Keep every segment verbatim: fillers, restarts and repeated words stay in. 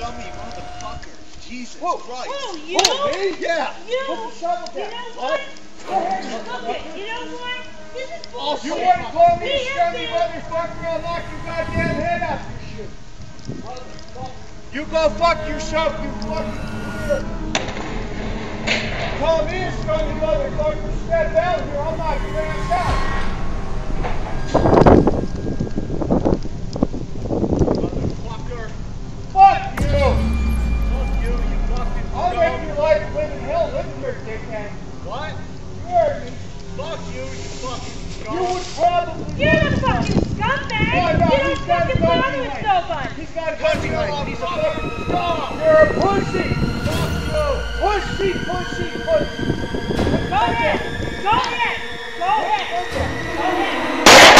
dummy motherfucker. Jesus Whoa. Christ. Whoa, you? Oh, me? Yeah. You? Put the shovel down. You know What? what? Go ahead. Look it, you know what? This is Oh, bullshit. you want to call me We a have scummy been- motherfucker? I'll knock your goddamn head off your shoe. Motherfucker. You go fuck yourself, you fucking queer. Call me a scummy motherfucker. Step out here. I'll knock your ass out. Motherfucker. Fuck you. Fuck you, you fucking I'll scum. make your life live in hell living here, dickhead. What? You heard me. Fuck you, you fucking scum. You would probably... You're the fucking scumbag. No, no, you don't he's got a fucking gun bother with behind. nobody. He's got a Country gun lady, he's a behind. fucking scum. You're a pussy. Fuck you. Pussy, pussy, pussy. Go ahead. Go ahead. Go ahead. Go ahead.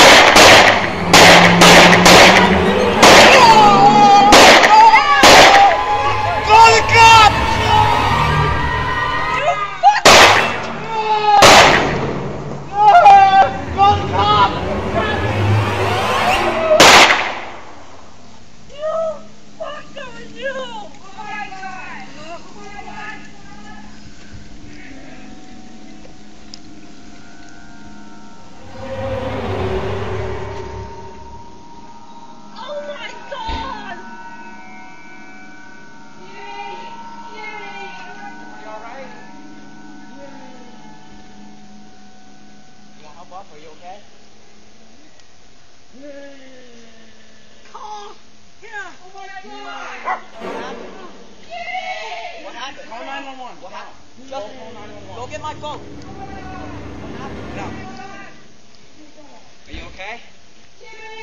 Call the cops! You fucking... Call the cops! You fucker, you! Oh my God! Oh my God! Oh my God! Yay! Yay! You alright? You want help up? Are you okay? Oh, yeah! Oh my God! What happened? Yay! What happened? Call nine one one. What happened? Justin, go get my phone. What happened? No. Are you okay? Jimmy!